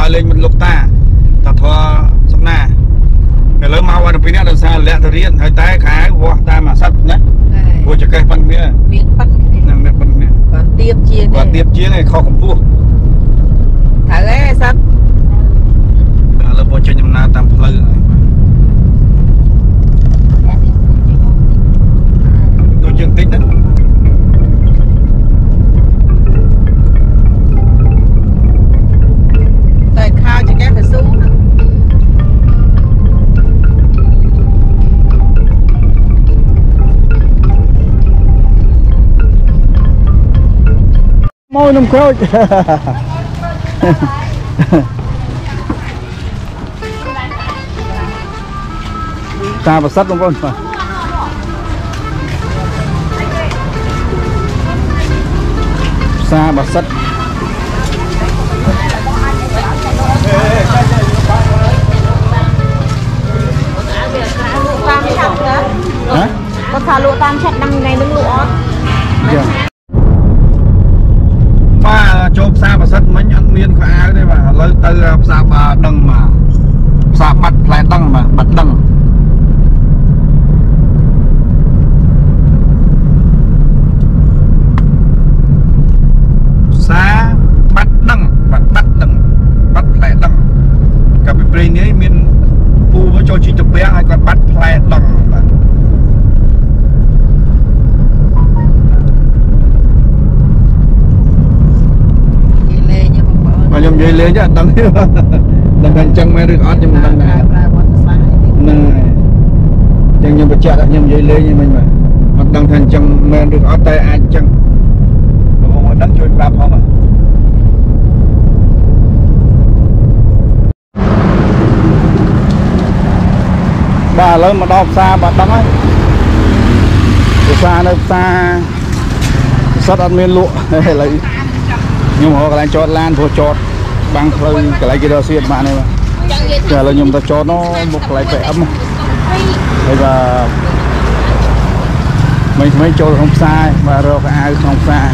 ឲ្យលេងមិនលោកតាតាធွာសំណាឥឡូវមកដល់ពីនេះដល់សារលាក់ទៅរៀនហើយតែខែវាស់តាមអាសត្វណាព្រោះចកេះប៉ុនគ្នាមានប៉ុនហ្នឹងមានប៉ុនគ្នាគាត់ទៀបជាងគាត់ទៀបជាងឯខុសកម្ពស់ត្រូវឯសត្វឥឡូវមកចេញដំណើរតាមផ្លូវហើយដូចជាងតិចណាតែខោចកេះទៅស៊ូមកនំក្រូចតាប្រសិទ្ធបងប្អូនបាទផ្សារប្រសិទ្ធតាមឆាប់ណាគាត់ថាលក់តាមឆាប់ដល់ថ្ងៃនឹងលក់អត់បាទចូលផ្សារប្រសិទ្ធមិញអត់មានខោអាវទេបាទឥឡូវទៅផ្សារបាដឹងមកផ្សារបាត់ផ្លែដឹងបាទបាត់ដឹងផ្សារបាត់ដឹងបាទបាត់ដឹងបាត់ផ្លែដឹងកាលពីព្រៃនេះមានពូចូលជីទៅពាំងហើយគាត់បាត់ផ្លែដឹងបាទខ្ញុំនិយាយលេងអត់ដឹងដឹងថាអញ្ចឹងមែនឬអត់ខ្ញុំមិនដឹងដែរហ្នឹងហើយខ្ញុំបញ្ជាក់ថាខ្ញុំនិយាយលេងហ្នឹងមិញបាទអត់ដឹងថាអញ្ចឹងមែនឬអត់តែអាចអញ្ចឹងបងប្អូនដឹងជួយប្រាប់ផងបាទឥឡូវមកដល់ផ្សារបាត់ដឹងហើយផ្សារនៅផ្សារសិតអត់មានលក់ឥឡូវខ្ញុំរកកន្លែងចតឡានព្រោះចតបាំងផ្លូវកន្លែងគេរកសៀតបានទេបាទតែឥឡូវខ្ញុំទៅចតនោះមកកន្លែង PM ហើយបាទមិនចូលក្នុងផ្សារបាទរកអាវក្នុងផ្សារ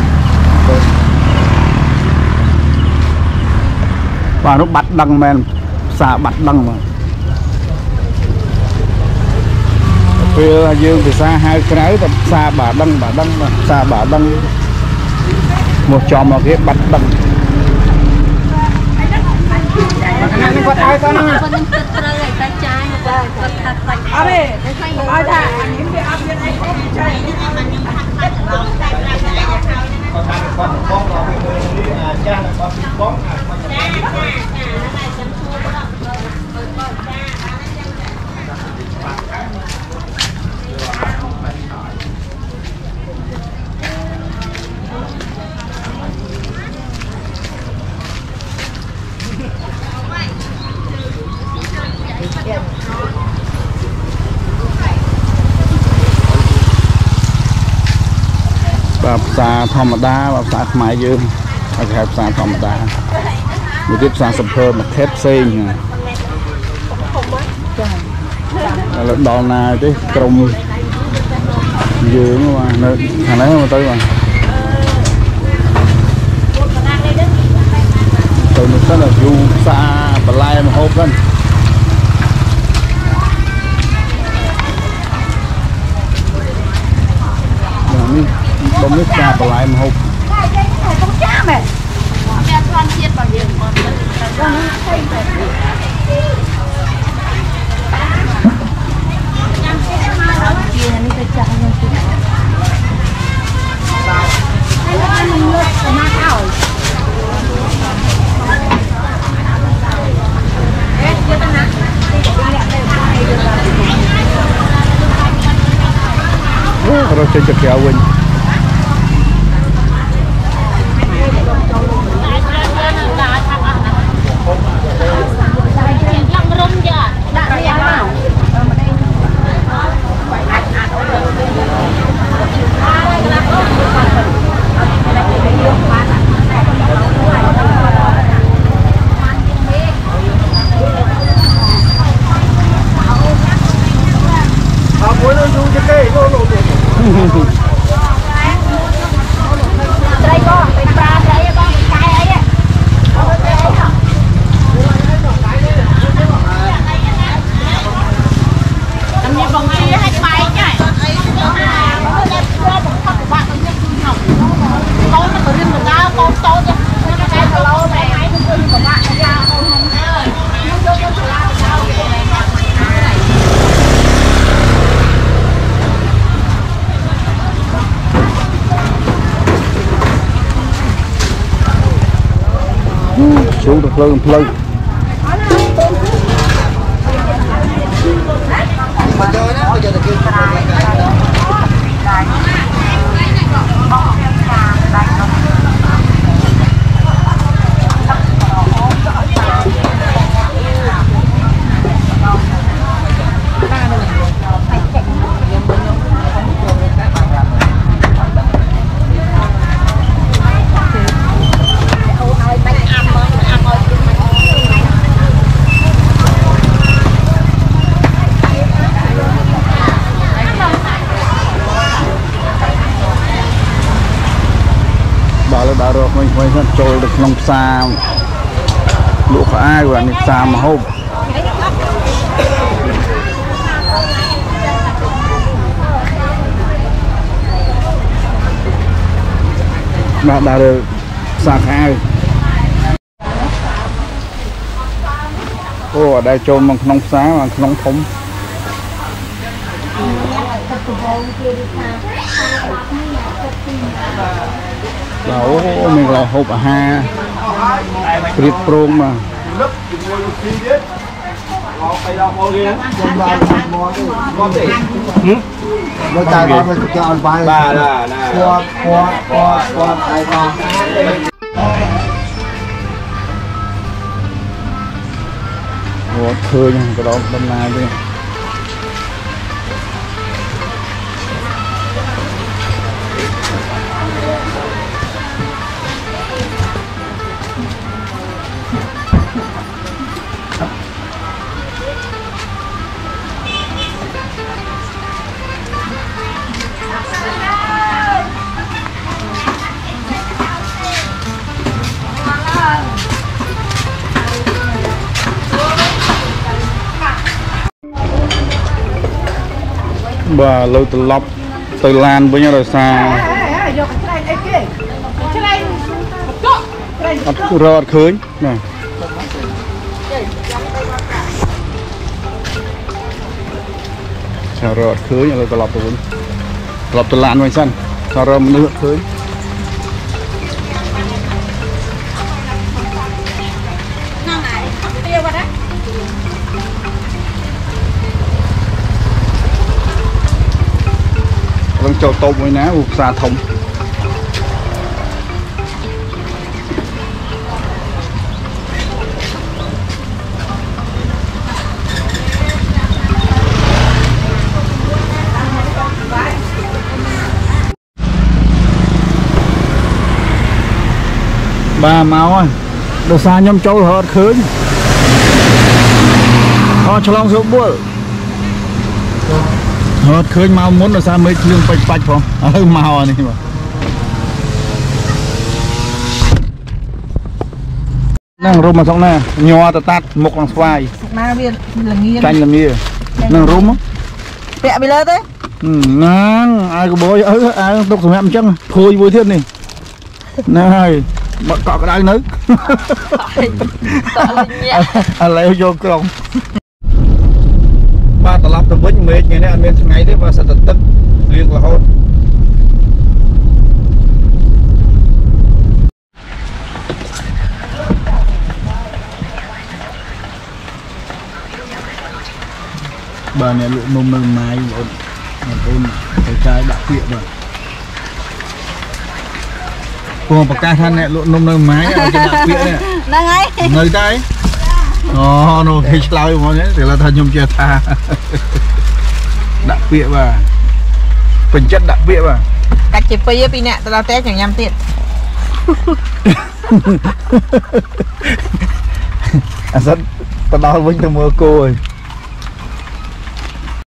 បាទនោះបាត់ដឹងមែនផ្សារបាត់ដឹងបាទពេលយើងភាសាហៅក្រៅតែផ្សារបាដឹងបាទផ្សារបាដឹងមកចំមកគេបាត់ដឹងនេះគាត់ឲ្យទៅហ្នឹងគាត់នឹងទឹកត្រូវឲ្យតែចាយមកគាត់ថាខ្លាច់អត់ទេឲ្យថាអានេះវាអត់មានអីគ្រប់ចាយនេះខ្ញុំថាខ្លាច់ឡងតែខ្លាច់តែគាត់ថាគាត់បងដល់ពេលនេះចាស់គាត់បងចាហើយចាំឈួរគាត់ចាបាទផ្សារធម្មតាបាទផ្សារខ្មែរយើងគេហៅផ្សារធម្មតាមួយទៀតផ្សារសំភើមកខេតផ្សេងចាឥឡូវដល់ណាទេក្រុមយើងបាទនៅខាងនេះមកទៅបាទទៅនោះទៅយូផ្សារបន្លែម្ហូបហ្នឹងបំនេះផ្សារបន្លែម្ហូបต้องจ้าแม่แม่ทอนเทียบก่อนเดียวก่อนต้องใช่แบบยังใช่มาแล้วจีนนี่จะจ้ายังติดให้ร้านนึงเลยจะมาเข้าเอ๊ะเยอะนะเราจะเกี่ยววิ่งត្រីក៏เป็นปลาត្រីក៏កាយអី xuống được lưng lưng đã được mình trôi được nông xa lụa của ai và nịch xa mà hộp đã được xa khai ô ở đây trôi bằng nông xa và nông thống Đâu mình là hộp ha Riết prong mà Nó chạy vào mình cho ăn bài ba là qua ai con Ủa thưa nha, cái đó đâm lai đi bà lâu từ lọc từ lan với nhau rồi xa rọt khơi nè sao rọt khơi là từ lọc từ lan với sân sao rọt nước khơi cho tôm với ná buộc xa thông ba máu ơi đồ xa nhâm trâu hợt khơi cho long số bữa hợt khơi mau muốn là sao mấy lương bạch bạch không màu này mà năng rùm mà xong nè nho tạt một bằng xoài canh làm gì năng rùm á Mẹ bị lơ thế năng ai có bố ai tục của mẹ chân thôi vui thiên này này bọn cọ cái đai nấy lấy vô còng ba tờ lọc tờ vĩnh mệt ngày nay ăn miên ngày đấy và sẽ tận tức riêng là hôn bà này lụa nôm nâng mai ôn cái trái đã quyện rồi cô bạc ca than này lụa nôm nâng mái ở trên đã quyện này đang ấy nơi tay nó cái lao mà nhé thì là thân nhung chia tha đặc biệt và phần chất đặc biệt và cách chế phi pi nè tao té chẳng nhầm tiền rất tao đau với tao mua cô rồi